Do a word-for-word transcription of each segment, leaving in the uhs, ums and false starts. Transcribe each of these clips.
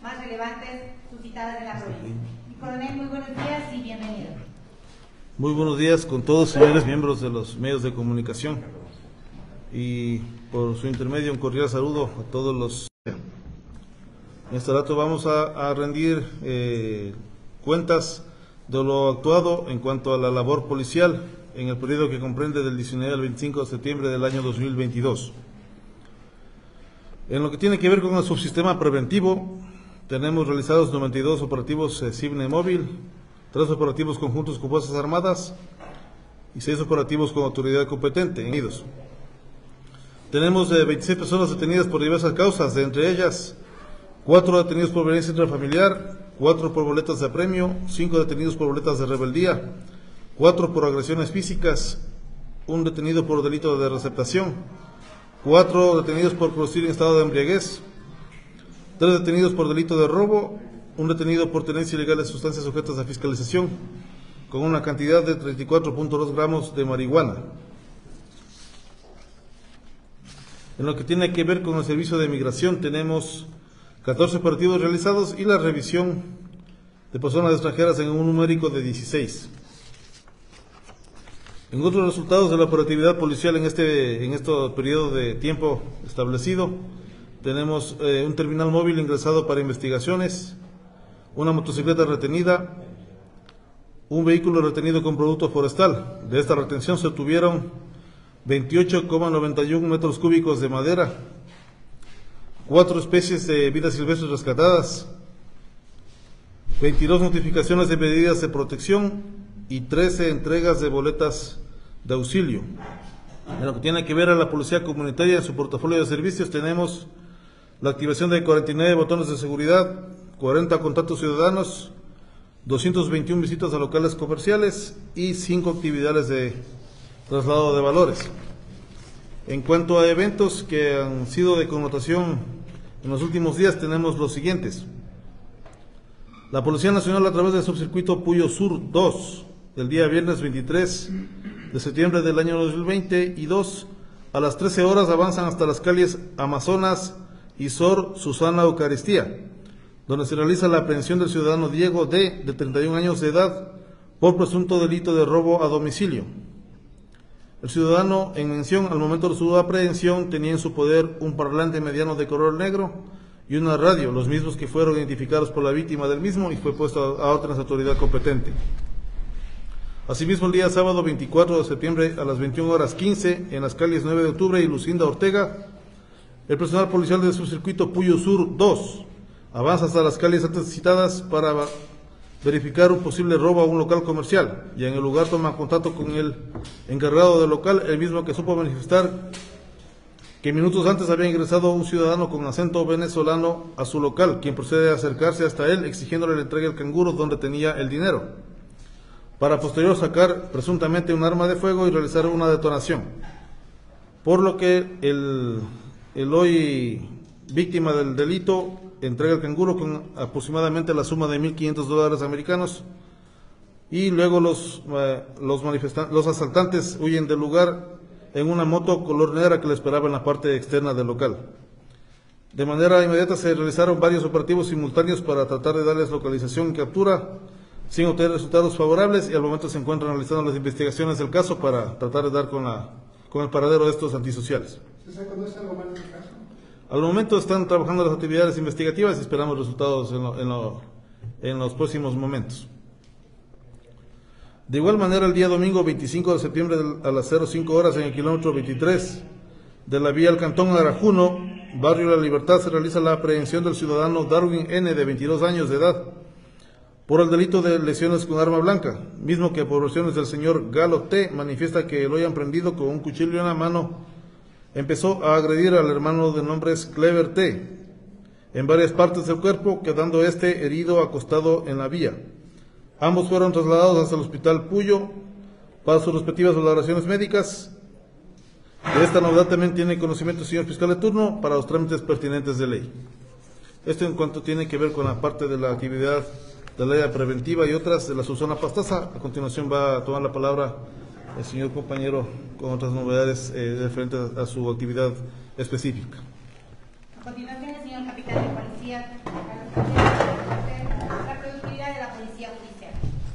más relevantes suscitadas en la provincia. Mi coronel, muy buenos días y bienvenido. Muy buenos días con todos, señores miembros de los medios de comunicación, y por su intermedio un cordial saludo a todos los. En este rato vamos a, a rendir eh, cuentas de lo actuado en cuanto a la labor policial en el periodo que comprende del diecinueve al veinticinco de septiembre del año dos mil veintidós. En lo que tiene que ver con el subsistema preventivo, tenemos realizados noventa y dos operativos eh, CIBNE móvil, tres operativos conjuntos con Fuerzas Armadas y seis operativos con autoridad competente. Unidos. Tenemos eh, veintiséis personas detenidas por diversas causas, entre ellas cuatro detenidos por violencia intrafamiliar, cuatro por boletas de apremio, cinco detenidos por boletas de rebeldía, cuatro por agresiones físicas, un detenido por delito de receptación, cuatro detenidos por conducir en estado de embriaguez, tres detenidos por delito de robo, un detenido por tenencia ilegal de sustancias sujetas a fiscalización, con una cantidad de treinta y cuatro punto dos gramos de marihuana. En lo que tiene que ver con el servicio de migración, tenemos catorce operativos realizados y la revisión de personas extranjeras en un numérico de dieciséis. En otros resultados de la operatividad policial en este, en este periodo de tiempo establecido, tenemos eh, un terminal móvil ingresado para investigaciones, una motocicleta retenida, un vehículo retenido con producto forestal. De esta retención se obtuvieron veintiocho coma noventa y uno metros cúbicos de madera, cuatro especies de vida silvestres rescatadas, veintidós notificaciones de medidas de protección y trece entregas de boletas de auxilio. En lo que tiene que ver a la policía comunitaria, en su portafolio de servicios tenemos la activación de cuarenta y nueve botones de seguridad, cuarenta contactos ciudadanos, doscientas veintiuna visitas a locales comerciales y cinco actividades de traslado de valores. En cuanto a eventos que han sido de connotación en los últimos días, tenemos los siguientes. La Policía Nacional, a través del subcircuito Puyo Sur dos, el día viernes veintitrés de septiembre del año dos mil veinte y dos, a las trece horas avanzan hasta las calles Amazonas y Sor Susana Eucaristía, donde se realiza la aprehensión del ciudadano Diego D., de treinta y un años de edad, por presunto delito de robo a domicilio. El ciudadano en mención, al momento de su aprehensión, tenía en su poder un parlante mediano de color negro y una radio, los mismos que fueron identificados por la víctima del mismo y fue puesto a otra autoridad competente. Asimismo, el día sábado veinticuatro de septiembre a las veintiuna horas quince, en las calles nueve de octubre y Lucinda Ortega, el personal policial del subcircuito Puyo Sur dos avanza hasta las calles antes citadas para verificar un posible robo a un local comercial, y en el lugar toma contacto con el encargado del local, el mismo que supo manifestar que minutos antes había ingresado un ciudadano con acento venezolano a su local, quien procede a acercarse hasta él exigiéndole la entrega del canguro donde tenía el dinero, para posterior sacar presuntamente un arma de fuego y realizar una detonación, por lo que el, el hoy víctima del delito entrega el canguro con aproximadamente la suma de mil quinientos dólares americanos, y luego los, eh, los, los asaltantes huyen del lugar en una moto color negra que le esperaba en la parte externa del local. De manera inmediata se realizaron varios operativos simultáneos para tratar de darles localización y captura, sin obtener resultados favorables, y al momento se encuentran realizando las investigaciones del caso para tratar de dar con, la, con el paradero de estos antisociales. ¿Se conoce algo más del caso? Al momento están trabajando las actividades investigativas y esperamos resultados en, lo, en, lo, en los próximos momentos. De igual manera, el día domingo veinticinco de septiembre a las cinco horas, en el kilómetro veintitrés de la vía al Cantón Arajuno, barrio La Libertad, se realiza la aprehensión del ciudadano Darwin N., de veintidós años de edad, por el delito de lesiones con arma blanca, mismo que por versiones del señor Galo T. manifiesta que lo hayan prendido con un cuchillo en la mano. Empezó a agredir al hermano de nombre Clever T. en varias partes del cuerpo, quedando este herido acostado en la vía. Ambos fueron trasladados hasta el hospital Puyo para sus respectivas valoraciones médicas. De esta novedad también tiene conocimiento el señor fiscal de turno para los trámites pertinentes de ley. Esto en cuanto tiene que ver con la parte de la actividad de la ley preventiva y otras de la subzona Pastaza. A continuación va a tomar la palabra el señor compañero con otras novedades eh, referentes a su actividad específica. A continuación, el señor capitán de policía a la productividad de la policía judicial.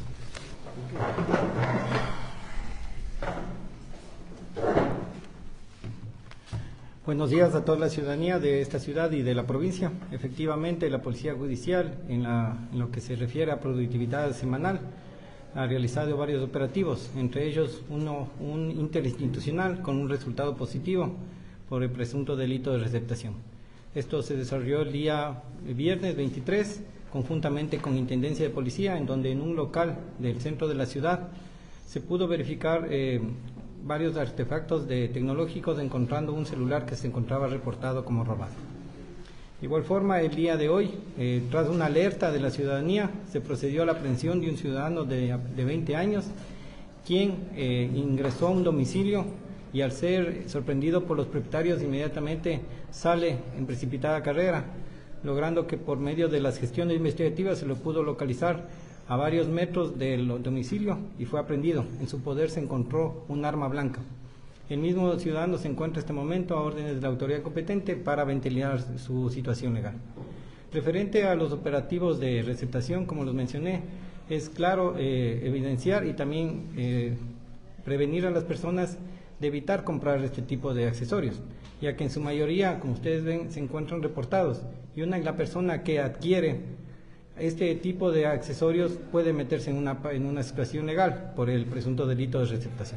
Buenos días a toda la ciudadanía de esta ciudad y de la provincia. Efectivamente, la Policía Judicial, en, la, en lo que se refiere a productividad semanal, ha realizado varios operativos, entre ellos uno, un interinstitucional con un resultado positivo por el presunto delito de receptación. Esto se desarrolló el día viernes veintitrés, conjuntamente con Intendencia de Policía, en donde en un local del centro de la ciudad se pudo verificar eh, varios artefactos de tecnológicos, encontrando un celular que se encontraba reportado como robado. De igual forma, el día de hoy, eh, tras una alerta de la ciudadanía, se procedió a la aprehensión de un ciudadano de, de veinte años, quien eh, ingresó a un domicilio y al ser sorprendido por los propietarios inmediatamente sale en precipitada carrera, logrando que por medio de las gestiones investigativas se lo pudo localizar a varios metros del domicilio y fue aprehendido. En su poder se encontró un arma blanca. El mismo ciudadano se encuentra en este momento a órdenes de la autoridad competente para ventilar su situación legal. Referente a los operativos de receptación, como los mencioné, es claro eh, evidenciar y también eh, prevenir a las personas de evitar comprar este tipo de accesorios, ya que en su mayoría, como ustedes ven, se encuentran reportados y una la persona que adquiere este tipo de accesorios puede meterse en una, en una situación legal por el presunto delito de receptación.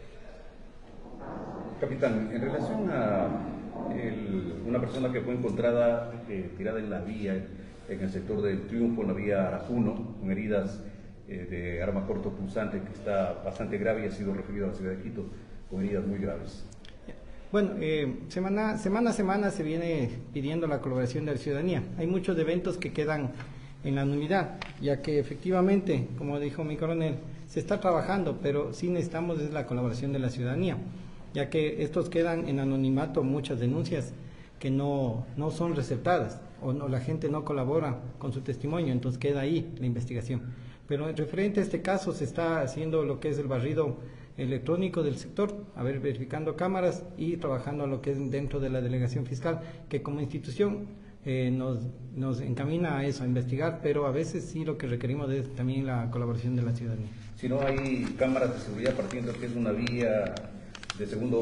Capitán, en relación a el, una persona que fue encontrada eh, tirada en la vía, en el sector del Triunfo, en la vía Aracuno, con heridas eh, de arma cortopunzante, que está bastante grave y ha sido referido a la ciudad de Quito con heridas muy graves. Bueno, eh, semana, semana a semana se viene pidiendo la colaboración de la ciudadanía. Hay muchos eventos que quedan en la nulidad, ya que efectivamente, como dijo mi coronel, se está trabajando, pero sí necesitamos es la colaboración de la ciudadanía, ya que estos quedan en anonimato muchas denuncias que no, no son receptadas o no, la gente no colabora con su testimonio, entonces queda ahí la investigación. Pero en referente a este caso se está haciendo lo que es el barrido electrónico del sector, a ver, verificando cámaras y trabajando lo que es dentro de la delegación fiscal, que como institución eh, nos, nos encamina a eso, a investigar, pero a veces sí lo que requerimos es también la colaboración de la ciudadanía. Si no hay cámaras de seguridad partiendo que es una vía de segundo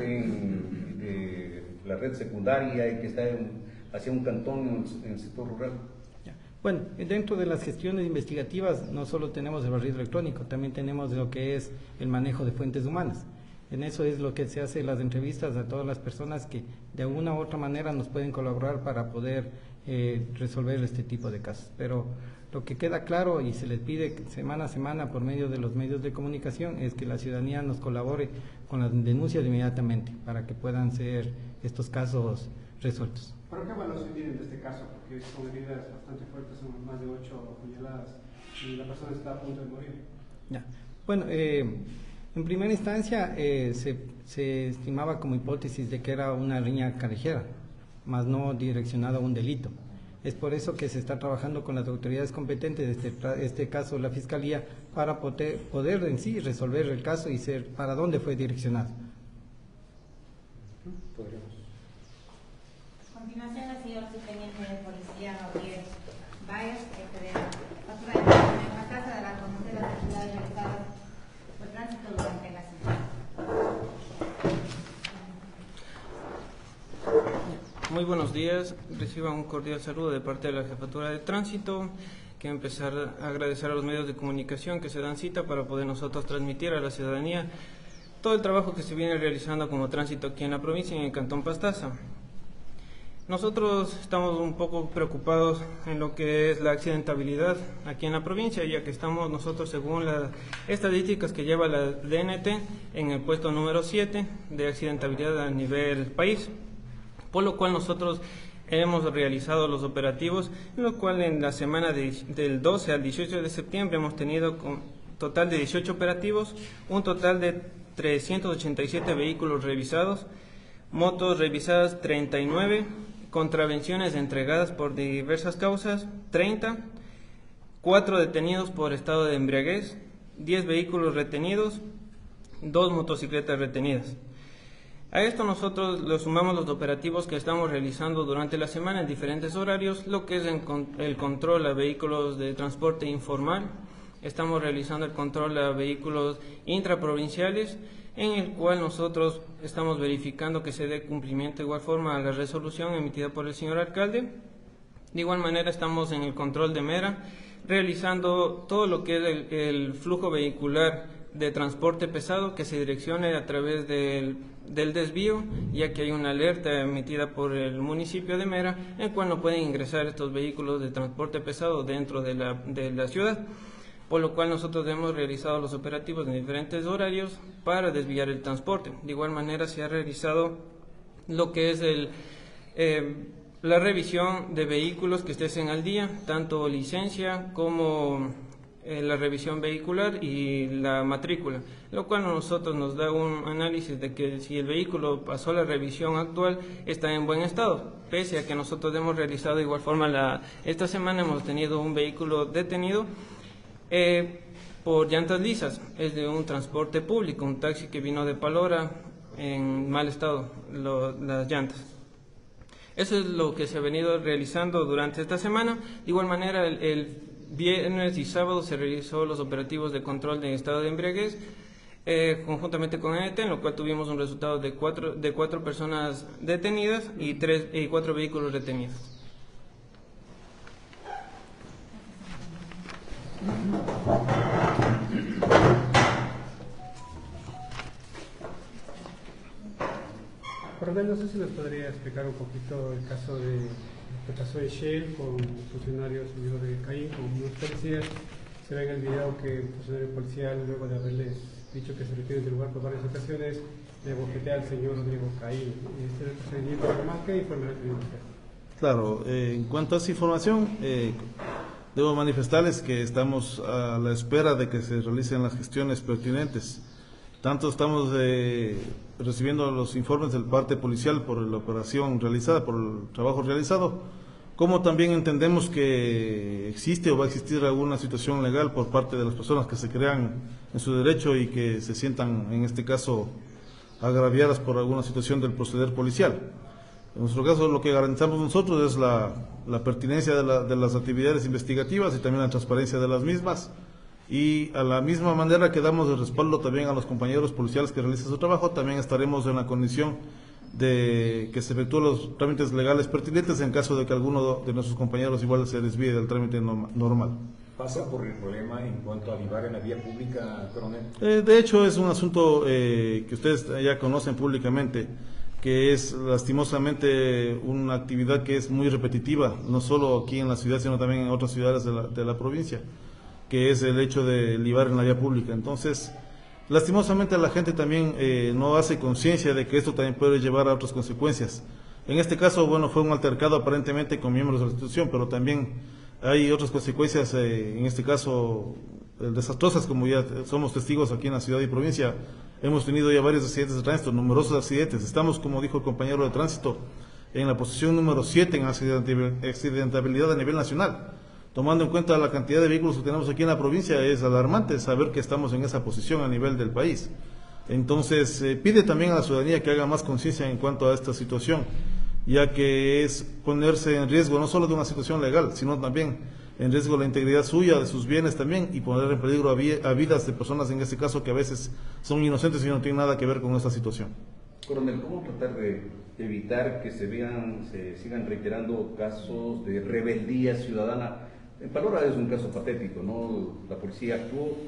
orden, de la red secundaria y que está en, hacia un cantón en el sector rural. Bueno, dentro de las gestiones investigativas no solo tenemos el barrido electrónico, también tenemos lo que es el manejo de fuentes humanas. En eso es lo que se hace las entrevistas a todas las personas que de alguna u otra manera nos pueden colaborar para poder eh, resolver este tipo de casos. Pero lo que queda claro y se les pide semana a semana por medio de los medios de comunicación es que la ciudadanía nos colabore con las denuncias inmediatamente para que puedan ser estos casos resueltos. ¿Pero qué evaluación tienen de este caso? Porque son heridas bastante fuertes, son más de ocho puñaladas y la persona está a punto de morir. Ya. Bueno, eh, en primera instancia eh, se, se estimaba como hipótesis de que era una riña callejera, más no direccionada a un delito. Es por eso que se está trabajando con las autoridades competentes, este, este caso la Fiscalía, para poder, poder en sí resolver el caso y ser para dónde fue direccionado. Podríamos. A continuación, el señor subteniente de policía Gabriel Baez, jefe de la Patrulla de Tránsito en la Casa de las Comisarías de Actividades realizadas por tránsito durante la semana. Muy buenos días, reciban un cordial saludo de parte de la Jefatura de Tránsito. Quiero empezar a agradecer a los medios de comunicación que se dan cita para poder nosotros transmitir a la ciudadanía todo el trabajo que se viene realizando como tránsito aquí en la provincia y en el Cantón Pastaza. Nosotros estamos un poco preocupados en lo que es la accidentabilidad aquí en la provincia, ya que estamos nosotros, según las estadísticas que lleva la D N T, en el puesto número siete de accidentabilidad a nivel país, por lo cual nosotros hemos realizado los operativos, en lo cual en la semana de, del doce al dieciocho de septiembre hemos tenido un total de dieciocho operativos, un total de trescientos ochenta y siete vehículos revisados, motos revisadas treinta y nueve, contravenciones entregadas por diversas causas treinta, cuatro detenidos por estado de embriaguez, diez vehículos retenidos, dos motocicletas retenidas. A esto nosotros lo sumamos los operativos que estamos realizando durante la semana en diferentes horarios, lo que es el control a vehículos de transporte informal. Estamos realizando el control a vehículos intraprovinciales, en el cual nosotros estamos verificando que se dé cumplimiento de igual forma a la resolución emitida por el señor alcalde. De igual manera estamos en el control de Mera, realizando todo lo que es el, el flujo vehicular de transporte pesado que se direccione a través del, del desvío, ya que hay una alerta emitida por el municipio de Mera, en el cual no pueden ingresar estos vehículos de transporte pesado dentro de la, de la ciudad, por lo cual nosotros hemos realizado los operativos en diferentes horarios para desviar el transporte. De igual manera se ha realizado lo que es el, eh, la revisión de vehículos que estén al día, tanto licencia como eh, la revisión vehicular y la matrícula, lo cual a nosotros nos da un análisis de que si el vehículo pasó la revisión actual está en buen estado, pese a que nosotros hemos realizado de igual forma, la, esta semana hemos tenido un vehículo detenido Eh, por llantas lisas. Es de un transporte público, un taxi que vino de Palora en mal estado, lo, las llantas. Eso es lo que se ha venido realizando durante esta semana. De igual manera, el, el viernes y sábado se realizó los operativos de control de estado de embriaguez eh, conjuntamente con N T, en lo cual tuvimos un resultado de cuatro, de cuatro personas detenidas y, tres, y cuatro vehículos retenidos. Coronel, no sé si nos podría explicar un poquito el caso de el caso de Shell con funcionarios unidos de Caín, con unos policías. Se ve en el video que un funcionario policial, luego de haberles dicho que se retiren del lugar por varias ocasiones, le bofetea al señor Rodrigo Caín. Este es el procedimiento normal. ¿Qué información tiene usted? Claro, eh, en cuanto a esa información, eh, debo manifestarles que estamos a la espera de que se realicen las gestiones pertinentes. Tanto estamos eh, recibiendo los informes del parte policial por la operación realizada, por el trabajo realizado, como también entendemos que existe o va a existir alguna situación legal por parte de las personas que se crean en su derecho y que se sientan, en este caso, agraviadas por alguna situación del proceder policial. En nuestro caso, lo que garantizamos nosotros es la, la pertinencia de, la, de las actividades investigativas y también la transparencia de las mismas, y a la misma manera que damos el respaldo también a los compañeros policiales que realizan su trabajo, también estaremos en la condición de que se efectúen los trámites legales pertinentes en caso de que alguno de nuestros compañeros igual se desvíe del trámite normal. ¿Pasa por el problema en cuanto a libar en la vía pública, coronel? Eh, de hecho, es un asunto eh, que ustedes ya conocen públicamente, que es lastimosamente una actividad que es muy repetitiva, no solo aquí en la ciudad, sino también en otras ciudades de la, de la provincia, que es el hecho de libar en la vía pública. Entonces, lastimosamente la gente también eh, no hace conciencia de que esto también puede llevar a otras consecuencias. En este caso, bueno, fue un altercado aparentemente con miembros de la institución, pero también hay otras consecuencias, eh, en este caso, eh, desastrosas, como ya somos testigos aquí en la ciudad y provincia. Hemos tenido ya varios accidentes de tránsito, numerosos accidentes. Estamos, como dijo el compañero de tránsito, en la posición número siete en accidentabilidad a nivel nacional. Tomando en cuenta la cantidad de vehículos que tenemos aquí en la provincia, es alarmante saber que estamos en esa posición a nivel del país. Entonces, eh, pide también a la ciudadanía que haga más conciencia en cuanto a esta situación, ya que es ponerse en riesgo no solo de una situación legal, sino también en riesgo la integridad suya, de sus bienes también, y poner en peligro a, vi a vidas de personas, en este caso, que a veces son inocentes y no tienen nada que ver con esta situación. Coronel, ¿cómo tratar de evitar que se vean, se sigan reiterando casos de rebeldía ciudadana? En Palora es un caso patético, ¿no? La policía actuó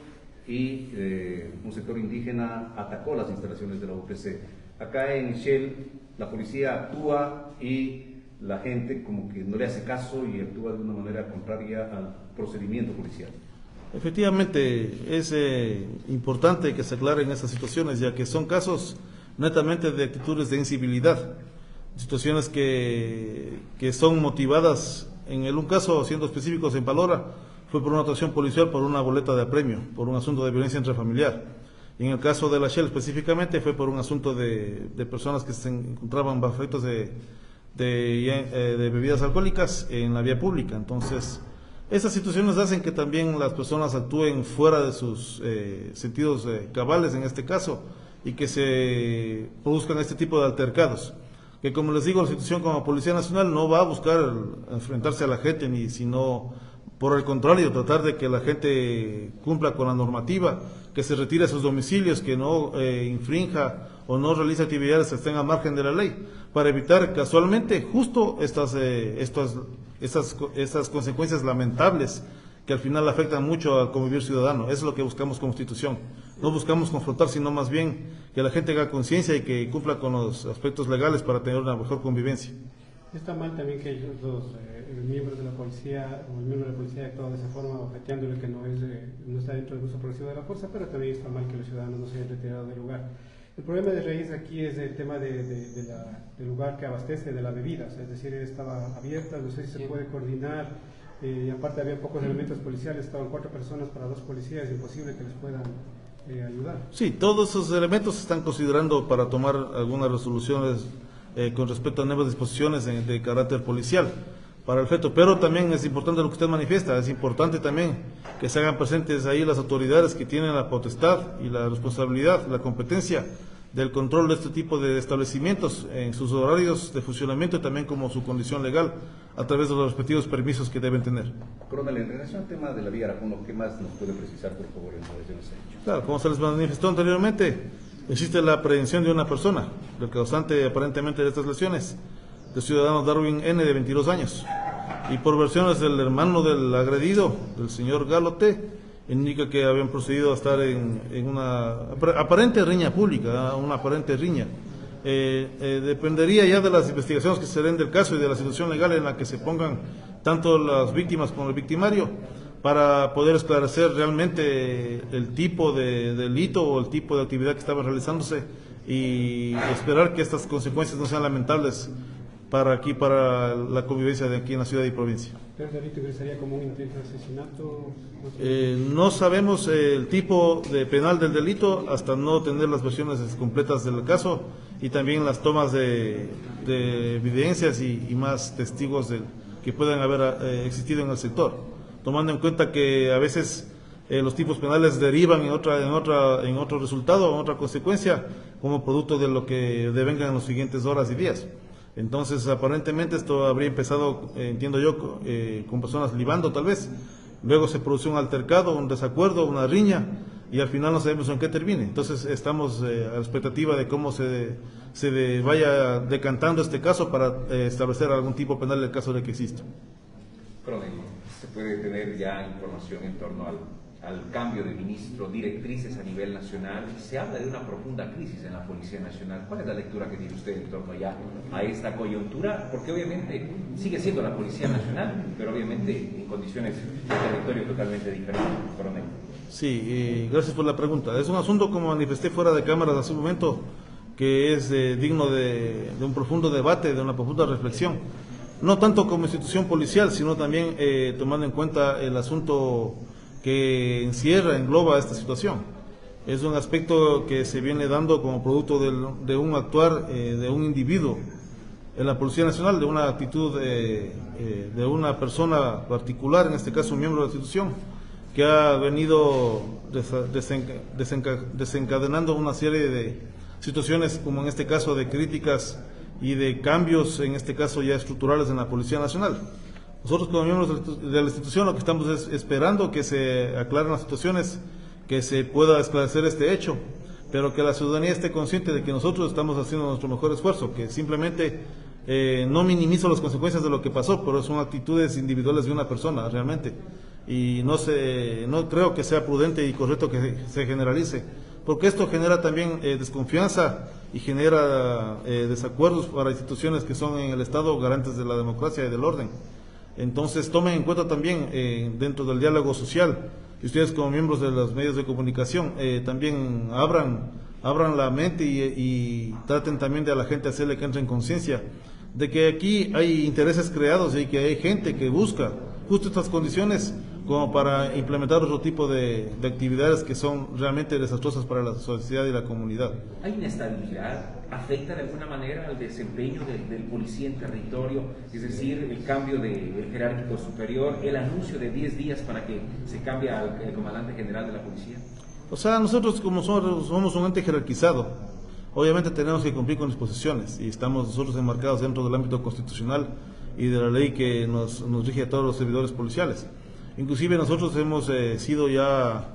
y eh, un sector indígena atacó las instalaciones de la U P C. Acá en Shell la policía actúa y la gente como que no le hace caso y actúa de una manera contraria al procedimiento policial. Efectivamente, es eh, importante que se aclaren estas situaciones, ya que son casos netamente de actitudes de incivilidad, situaciones que, que son motivadas. En el un caso, siendo específicos en Palora, fue por una actuación policial por una boleta de apremio, por un asunto de violencia intrafamiliar. Y en el caso de la Shell específicamente fue por un asunto de, de personas que se encontraban bajo efectos de, de, eh, de bebidas alcohólicas en la vía pública. Entonces, esas situaciones hacen que también las personas actúen fuera de sus eh, sentidos eh, cabales en este caso, y que se produzcan este tipo de altercados. Que como les digo, la institución como Policía Nacional no va a buscar enfrentarse a la gente, ni sino por el contrario, tratar de que la gente cumpla con la normativa, que se retire a sus domicilios, que no eh, infrinja o no realice actividades que estén a margen de la ley, para evitar casualmente justo estas, eh, estas, estas, estas consecuencias lamentables que al final afectan mucho al convivir ciudadano. Eso es lo que buscamos como institución. No buscamos confrontar, sino más bien que la gente haga conciencia y que cumpla con los aspectos legales para tener una mejor convivencia. Está mal también que ellos, los eh, miembros de la policía o el miembro de la policía actúa de esa forma, objetándole que no, es, eh, no está dentro del uso progresivo de la fuerza, pero también está mal que los ciudadanos no se hayan retirado del lugar. El problema de raíz aquí es el tema de, de, de la, del lugar que abastece de la bebida, es decir, estaba abierta, no sé si se puede coordinar, eh, y aparte había pocos elementos policiales, estaban cuatro personas para dos policías, imposible que les puedan eh, ayudar. Sí, todos esos elementos se están considerando para tomar algunas resoluciones Eh, con respecto a nuevas disposiciones de, de carácter policial para el feto, pero también es importante lo que usted manifiesta, es importante también que se hagan presentes ahí las autoridades que tienen la potestad y la responsabilidad, la competencia del control de este tipo de establecimientos en sus horarios de funcionamiento y también como su condición legal a través de los respectivos permisos que deben tener. Coronel, en relación al tema de la vía Aracuno, ¿qué más nos puede precisar, por favor, en relación a ese hecho? Claro, como se les manifestó anteriormente, existe la aprehensión de una persona, el causante aparentemente de estas lesiones, del ciudadano Darwin N, de veintidós años, y por versiones del hermano del agredido, del señor Galo T, indica que habían procedido a estar en, en una aparente riña pública, una aparente riña. Eh, eh, dependería ya de las investigaciones que se den del caso y de la situación legal en la que se pongan tanto las víctimas como el victimario, para poder esclarecer realmente el tipo de delito o el tipo de actividad que estaba realizándose y esperar que estas consecuencias no sean lamentables para aquí, para la convivencia de aquí en la ciudad y provincia. ¿Pero el delito ingresaría como un intento de asesinato? No, sé. Eh, no sabemos el tipo de penal del delito hasta no tener las versiones completas del caso y también las tomas de, de evidencias y, y más testigos de, que puedan haber eh, existido en el sector, tomando en cuenta que a veces eh, los tipos penales derivan en otra, en otra, en otro resultado, en otra consecuencia, como producto de lo que devengan en las siguientes horas y días. Entonces, aparentemente esto habría empezado, eh, entiendo yo, eh, con personas libando tal vez, luego se produce un altercado, un desacuerdo, una riña, y al final no sabemos en qué termine. Entonces, estamos eh, a la expectativa de cómo se, se de, vaya decantando este caso para eh, establecer algún tipo penal en el caso de que exista. Coronel, ¿se puede tener ya información en torno al, al cambio de ministro, directrices a nivel nacional? Se habla de una profunda crisis en la Policía Nacional. ¿Cuál es la lectura que tiene usted en torno ya a esta coyuntura? Porque obviamente sigue siendo la Policía Nacional, pero obviamente en condiciones de territorio totalmente diferentes, coronel. Sí, eh, gracias por la pregunta. Es un asunto, como manifesté fuera de cámaras hace un momento, que es eh, digno de, de un profundo debate, de una profunda reflexión. No tanto como institución policial, sino también eh, tomando en cuenta el asunto que encierra, engloba esta situación. Es un aspecto que se viene dando como producto del, de un actuar eh, de un individuo en la Policía Nacional, de una actitud eh, eh, de una persona particular, en este caso un miembro de la institución, que ha venido desenca, desenca, desencadenando una serie de situaciones, como en este caso de críticas y de cambios, en este caso ya estructurales en la Policía Nacional. Nosotros como miembros de la institución lo que estamos es esperando que se aclaren las situaciones, que se pueda esclarecer este hecho, pero que la ciudadanía esté consciente de que nosotros estamos haciendo nuestro mejor esfuerzo, que simplemente eh, no minimizo las consecuencias de lo que pasó, pero son actitudes individuales de una persona realmente, y no, se, no creo que sea prudente y correcto que se generalice, porque esto genera también eh, desconfianza y genera eh, desacuerdos para instituciones que son en el Estado garantes de la democracia y del orden. Entonces tomen en cuenta también eh, dentro del diálogo social, y ustedes como miembros de los medios de comunicación eh, también abran, abran la mente y, y traten también de a la gente hacerle que entre en conciencia de que aquí hay intereses creados y que hay gente que busca justo estas condiciones como para implementar otro tipo de, de actividades que son realmente desastrosas para la sociedad y la comunidad. ¿Hay inestabilidad? ¿Afecta de alguna manera al desempeño del, del policía en territorio? Es decir, el cambio del de jerárquico superior, el anuncio de diez días para que se cambie al, al comandante general de la policía. O sea, nosotros como somos, somos un ente jerarquizado, obviamente tenemos que cumplir con disposiciones y estamos nosotros enmarcados dentro del ámbito constitucional y de la ley que nos, nos rige a todos los servidores policiales. Inclusive nosotros hemos eh, sido ya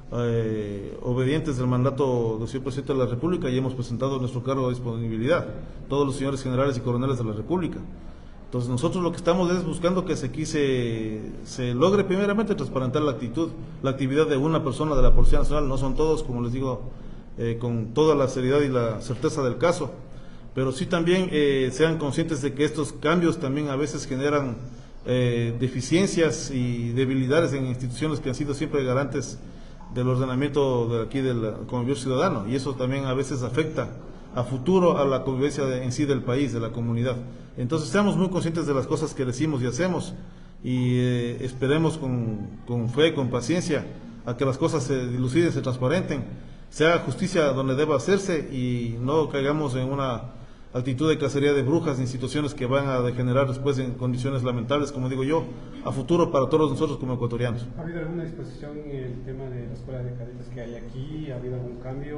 eh, obedientes del mandato del señor Presidente de la República y hemos presentado nuestro cargo de disponibilidad, todos los señores generales y coroneles de la República. Entonces nosotros lo que estamos es buscando que se, aquí se, se logre primeramente transparentar la actitud, la actividad de una persona de la Policía Nacional, no son todos, como les digo, eh, con toda la seriedad y la certeza del caso, pero sí también eh, sean conscientes de que estos cambios también a veces generan eh, deficiencias y debilidades en instituciones que han sido siempre garantes del ordenamiento de aquí del convivio ciudadano, y eso también a veces afecta a futuro a la convivencia de, en sí del país, de la comunidad. Entonces seamos muy conscientes de las cosas que decimos y hacemos y eh, esperemos con, con fe, con paciencia a que las cosas se diluciden, se transparenten, se haga justicia donde deba hacerse y no caigamos en una actitud de cacería de brujas, en situaciones que van a degenerar después en condiciones lamentables, como digo yo, a futuro para todos nosotros como ecuatorianos. ¿Ha habido alguna disposición en el tema de la escuela de cadetes que hay aquí? ¿Ha habido algún cambio?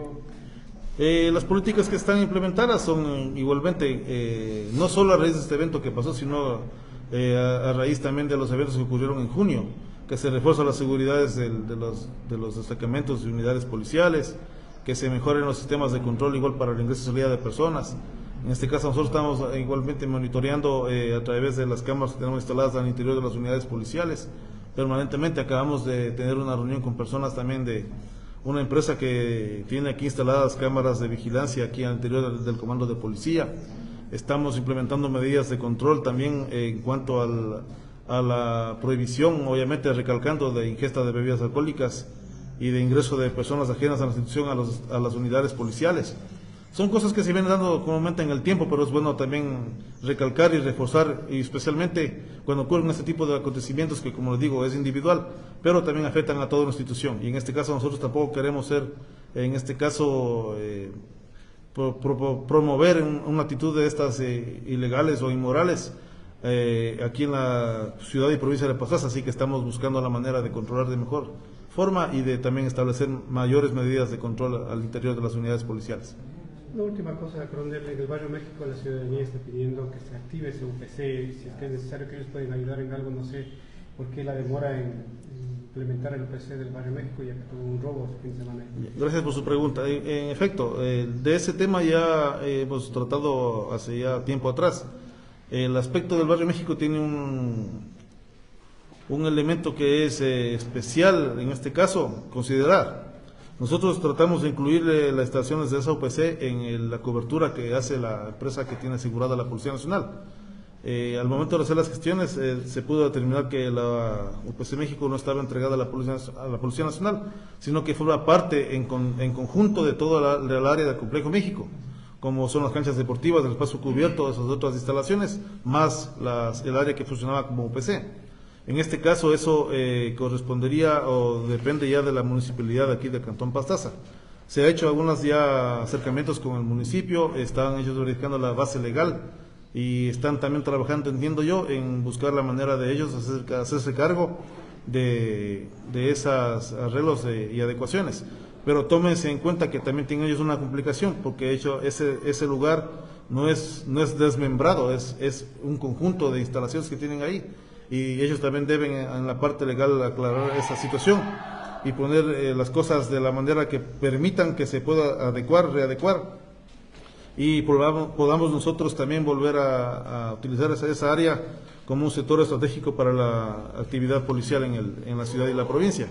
Eh, las políticas que están implementadas son igualmente, eh, no solo a raíz de este evento que pasó, sino eh, a, a raíz también de los eventos que ocurrieron en junio, que se refuerzan las seguridades del, de, los, de los destacamentos y unidades policiales, que se mejoren los sistemas de control igual para el ingreso y salida de personas. En este caso nosotros estamos igualmente monitoreando eh, a través de las cámaras que tenemos instaladas al interior de las unidades policiales. Permanentemente acabamos de tener una reunión con personas también de una empresa que tiene aquí instaladas cámaras de vigilancia aquí al interior del, del comando de policía. Estamos implementando medidas de control también eh, en cuanto al, a la prohibición, obviamente recalcando, de ingesta de bebidas alcohólicas y de ingreso de personas ajenas a la institución a, los, a las unidades policiales. Son cosas que se vienen dando comúnmente en el tiempo, pero es bueno también recalcar y reforzar, y especialmente cuando ocurren este tipo de acontecimientos que, como les digo, es individual, pero también afectan a toda una institución. Y en este caso nosotros tampoco queremos ser, en este caso, eh, pro, pro, promover un, una actitud de estas eh, ilegales o inmorales eh, aquí en la ciudad y provincia de Pastaza, así que estamos buscando la manera de controlar de mejor forma y de también establecer mayores medidas de control al interior de las unidades policiales. Una última cosa, coronel, en el barrio México la ciudadanía está pidiendo que se active ese U P C, si es que es necesario que ellos pueden ayudar en algo, no sé por qué la demora en, en implementar el U P C del barrio México, ya que tuvo un robo el fin de semana. Gracias por su pregunta. En, en efecto, eh, de ese tema ya eh, hemos tratado hace ya tiempo atrás. El aspecto del barrio México tiene un, un elemento que es eh, especial en este caso, considerar. Nosotros tratamos de incluir eh, las estaciones de esa U P C en el, la cobertura que hace la empresa que tiene asegurada la Policía Nacional. Eh, al momento de hacer las gestiones eh, se pudo determinar que la U P C México no estaba entregada a la Policía, a la Policía Nacional, sino que forma parte en, con, en conjunto de toda la, la área del Complejo México, como son las canchas deportivas, el espacio cubierto, esas otras instalaciones, más las, el área que funcionaba como U P C. En este caso eso eh, correspondería o depende ya de la municipalidad aquí del Cantón Pastaza. Se ha hecho algunos ya acercamientos con el municipio, están ellos verificando la base legal y están también trabajando, entiendo yo, en buscar la manera de ellos hacer, hacerse cargo de, de esos arreglos de, y adecuaciones. Pero tómense en cuenta que también tienen ellos una complicación, porque de hecho ese, ese lugar no es, no es desmembrado, es, es un conjunto de instalaciones que tienen ahí. Y ellos también deben en la parte legal aclarar esa situación y poner eh, las cosas de la manera que permitan que se pueda adecuar, readecuar y podamos, podamos nosotros también volver a, a utilizar esa, esa área como un sector estratégico para la actividad policial en, el, en la ciudad y la provincia.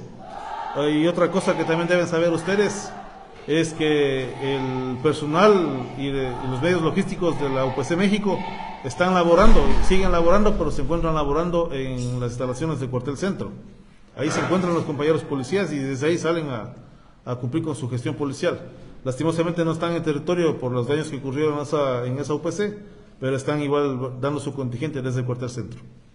Y otra cosa que también deben saber ustedes es que el personal y, de, y los medios logísticos de la U P C México están laborando, siguen laborando, pero se encuentran laborando en las instalaciones del cuartel centro. Ahí se encuentran los compañeros policías y desde ahí salen a, a cumplir con su gestión policial. Lastimosamente no están en territorio por los daños que ocurrieron en esa, en esa U P C, pero están igual dando su contingente desde el cuartel centro.